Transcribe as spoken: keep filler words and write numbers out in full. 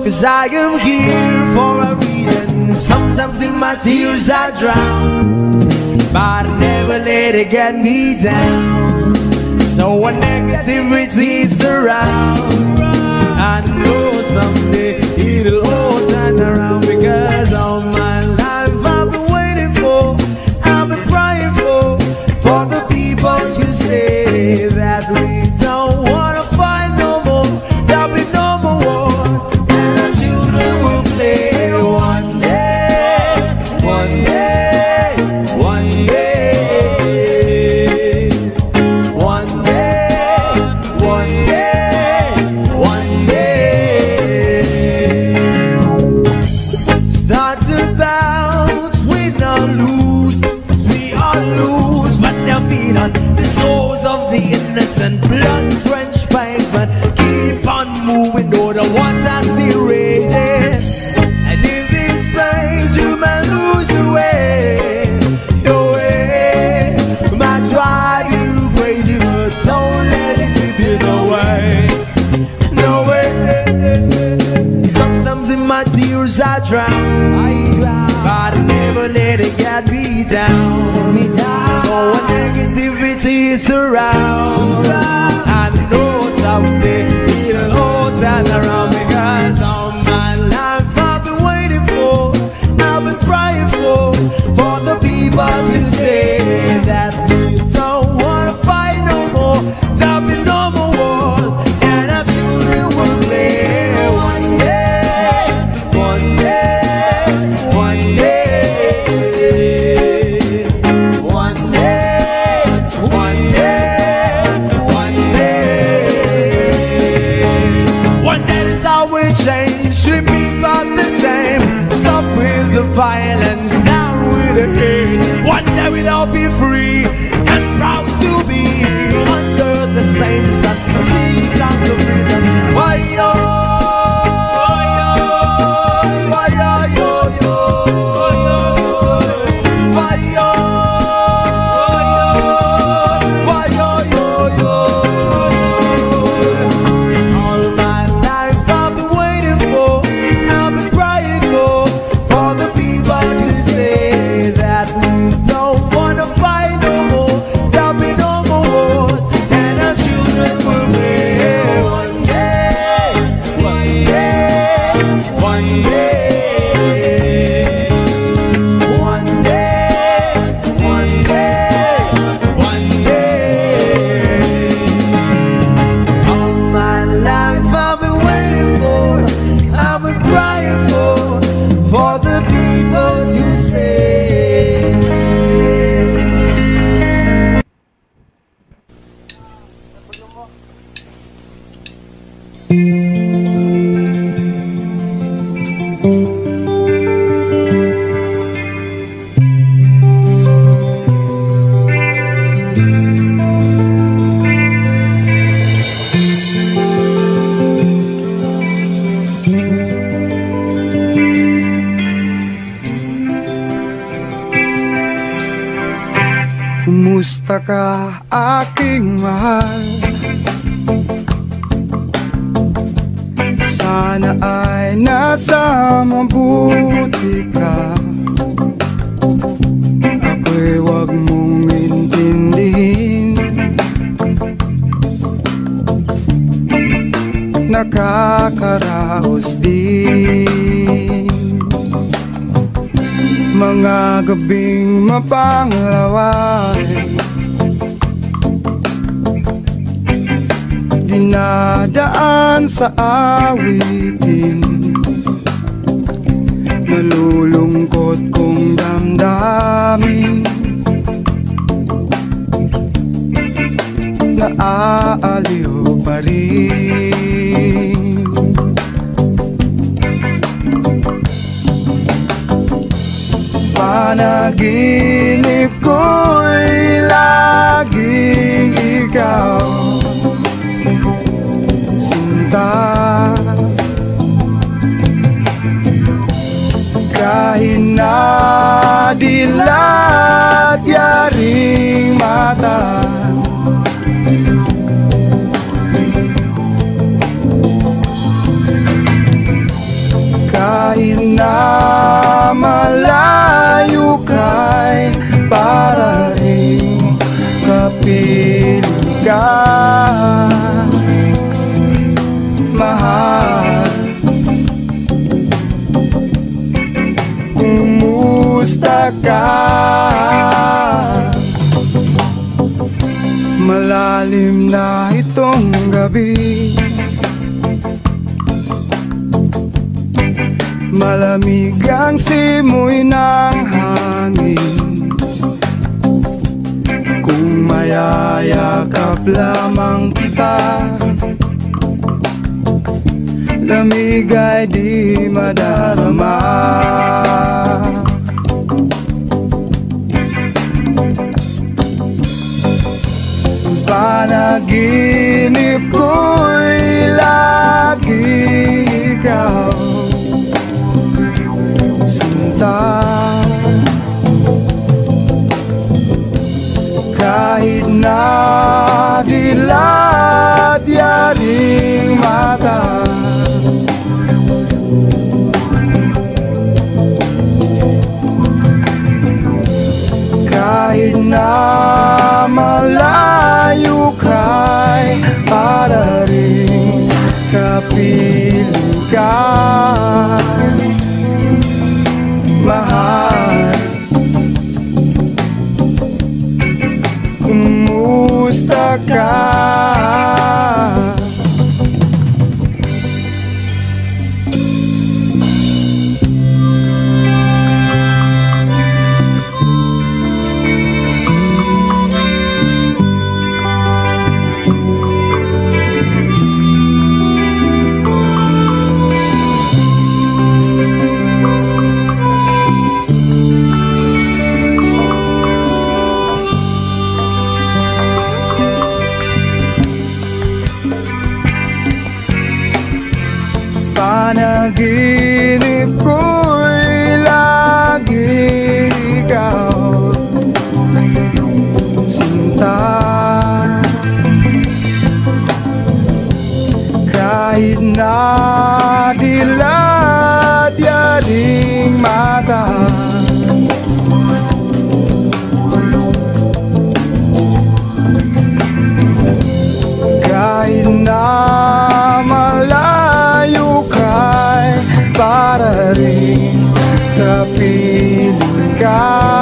'cause I am here for a reason. Sometimes in my tears I drown, but I never let it get me down. So when negativity surrounds, I know someday it'll all turn around. Because all my life I've been waiting for, I've been crying for, for the people to say that we don't wanna fight no more. There'll be no more war, and our children will play. One day, one day, one day, one day, one day, one day. Start to bounce, we don't lose, 'cause we all lose, but they're feet on the souls of the innocent, blood-drenched pavement. Keep on moving, though the water's still raging. And in this place, you may lose your way, your way. You might drive you crazy, but don't let it slip you away. No way. Sometimes in my tears I drown, but I never let it get me down. So when negativity surrounds, I know someday it'll all turn around. Because all my life I've been waiting for, I've been crying for, for the people to say that we don't wanna fight no more. There'll be no more wars, and our children will play. One day, one day, one day, one day, one day, one day. One day is how we change, should be about the same. Stop with the violence, down with the hate. One day we'll all be free and proud to be under the same sun. Sing songs of freedom. Why yo? Why yo yo yo? Why yo? Why yo yo yo? All my life I've been waiting for, I've been crying for, for the people to say that we don't wanna fight no more. There'll be no more wars, and our children will play. One day, one day, one day, one day, one day, one day. All my life I've been waiting for, I've been crying for, for the people to stay. Kumusta ka aking mahal? Sana ay nasa mabuti ka. Ako'y wag mong intindihin, nakakaraos din mga gabing mapanglaway, dinadaan sa awitin, nalulungkot kong damdamin, naaaliw pa rin. Panaginip ko'y laging ikaw, sinta. Kahit na dilat yaring mata, na malayo ka'y para rin kapiling ka, mahal. Kumusta ka? Malalim na itong gabi, malamig ang simoy ng hangin. Kung mayayakap lamang kita, lamig ay di madarama. Panaginip ko'y lagi ikaw, sinta. Kahit na dilat yaring mata, kahit na malayo ka'y para rin kapiling ka, mahal. Kumusta ka? Panaginip ko'y lagi ikaw, sinta. Kahit na dilat yaring mata, kahit na malayo ka'y para rin kapiling ka,